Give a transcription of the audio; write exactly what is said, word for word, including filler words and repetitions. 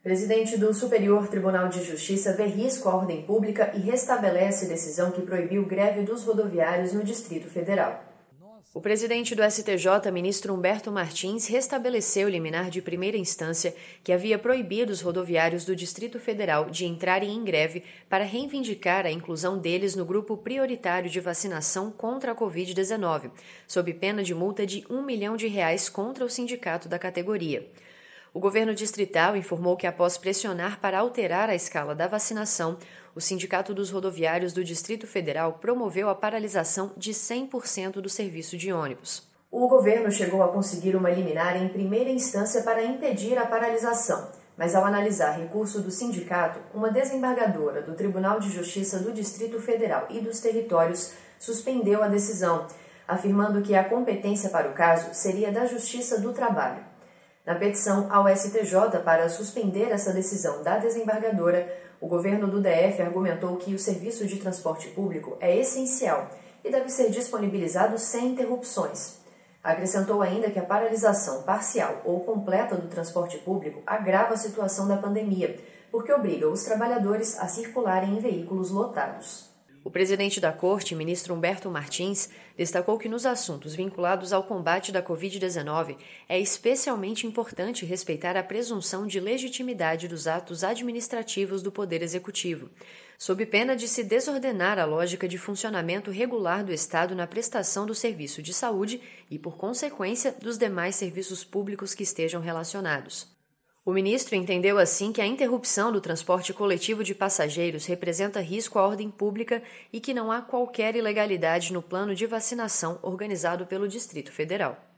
Presidente do Superior Tribunal de Justiça vê risco à ordem pública e restabelece decisão que proibiu greve dos rodoviários no Distrito Federal. O presidente do S T J, ministro Humberto Martins, restabeleceu o liminar de primeira instância que havia proibido os rodoviários do Distrito Federal de entrarem em greve para reivindicar a inclusão deles no grupo prioritário de vacinação contra a covid dezenove, sob pena de multa de um milhão de reais contra o sindicato da categoria. O governo distrital informou que, após pressionar para alterar a escala da vacinação, o Sindicato dos Rodoviários do Distrito Federal promoveu a paralisação de cem por cento do serviço de ônibus. O governo chegou a conseguir uma liminar em primeira instância para impedir a paralisação, mas ao analisar recurso do sindicato, uma desembargadora do Tribunal de Justiça do Distrito Federal e dos Territórios suspendeu a decisão, afirmando que a competência para o caso seria da Justiça do Trabalho. Na petição ao S T J para suspender essa decisão da desembargadora, o governo do D F argumentou que o serviço de transporte público é essencial e deve ser disponibilizado sem interrupções. Acrescentou ainda que a paralisação parcial ou completa do transporte público agrava a situação da pandemia, porque obriga os trabalhadores a circularem em veículos lotados. O presidente da Corte, ministro Humberto Martins, destacou que nos assuntos vinculados ao combate da covid dezenove é especialmente importante respeitar a presunção de legitimidade dos atos administrativos do Poder Executivo, sob pena de se desordenar a lógica de funcionamento regular do Estado na prestação do serviço de saúde e, por consequência, dos demais serviços públicos que estejam relacionados. O ministro entendeu assim que a interrupção do transporte coletivo de passageiros representa risco à ordem pública e que não há qualquer ilegalidade no plano de vacinação organizado pelo Distrito Federal.